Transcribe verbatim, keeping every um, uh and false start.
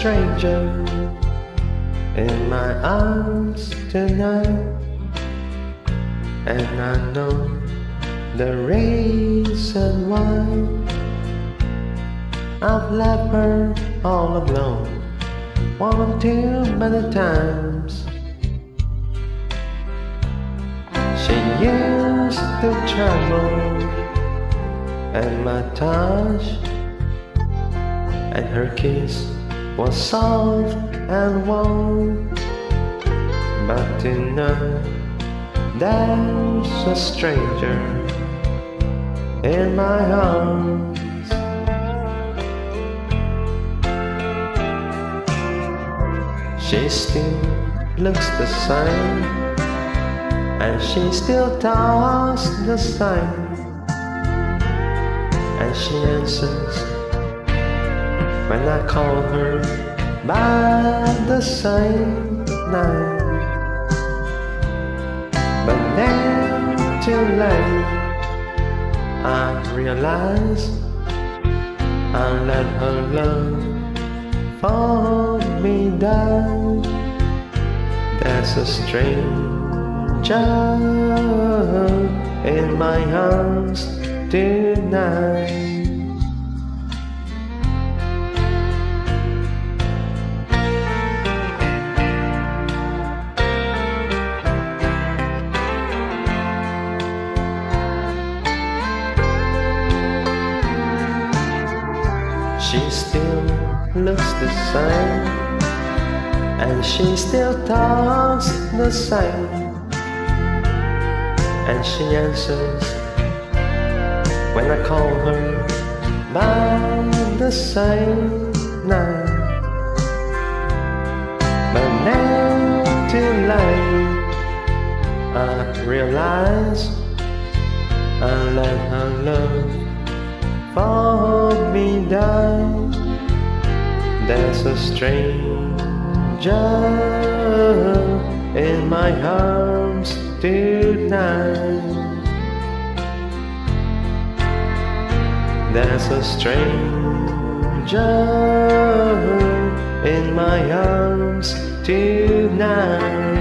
stranger in my arms tonight, and I know the reason why. I've left her all alone one or too many times. She used to tremble at my touch, and her kiss was soft and warm. But tonight there's a stranger in my arms. She still looks the same, and she still talks the same, and she answers when I call her by the same name. But then too late I realize I let her love for me die. There's a stranger in my arms tonight. She still looks the same, and she still talks the same, and she answers when I call her by the same name. But now too late I realize I let her love for me die. There's a stranger in my arms tonight. There's a stranger in my arms tonight.